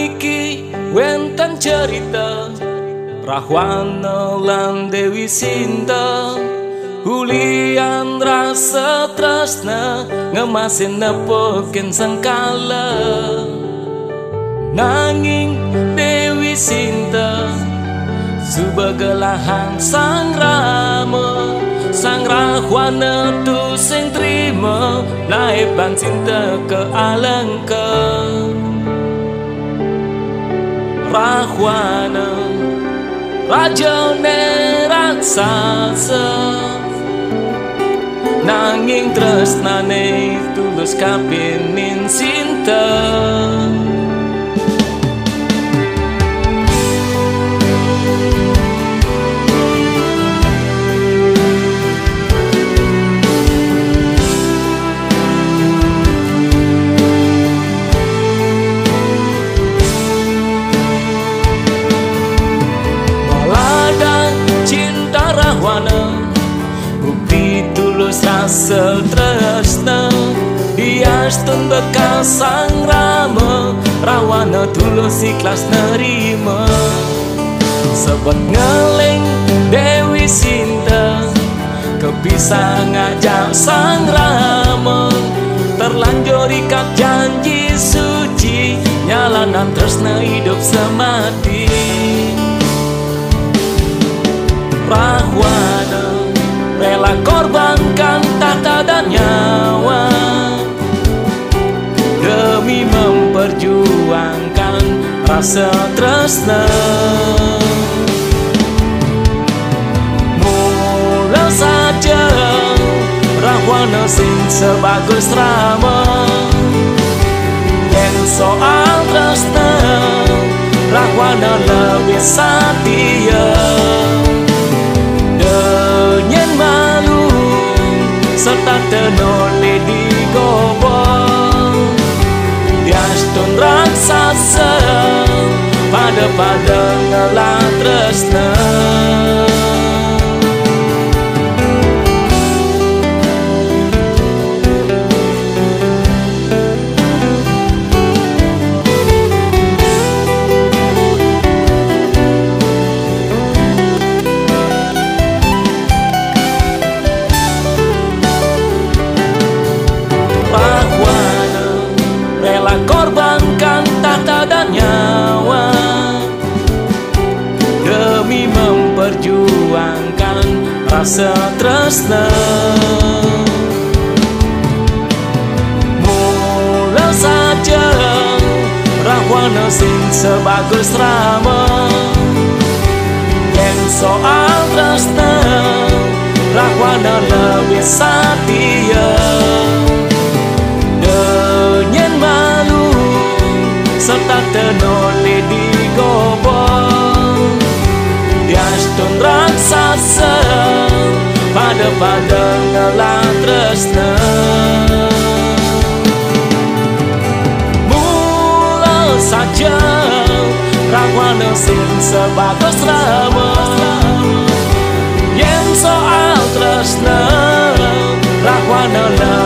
niki wenten cerita Rahwana lan Dewi Sinta Hulian rasa tresna ngemasin nepokin sengkala Nanging Dewi Sinta subagelahan sang Rama Sang Rahwana tu sing trima naiban cinta ke alengka Rahwana Raja raksasa nanging tresnane tulus kapinin Sinta Bukti tulus rasa tresna Hiastun bekas sang Rama Rahwana tulus ikhlas nerima Sebab ngeling Dewi Sinta Kebisa ngajak sang Rama Terlanjur ikat janji suci Nyalanan tresna hidup semati Rahwana rela korbankan tahta dan nyawa demi memperjuangkan rasa tresna. Mula saja Rahwana sing sebagus Rama yen soal tresna Rahwana lebih setia. Serta tenole di gobong Diastun raksasa pada ngelah tresna korbankan tahta dan nyawa demi memperjuangkan rasa tresna. Mula saja Rahwana sing sebagus Rama yen soal tresna Rahwana lebih setia. Serta tenole di gobong Diastun raksasa pada ngelah tresna. Mula saja Rahwana sing sebagus Rama yen soal tresna Rahwana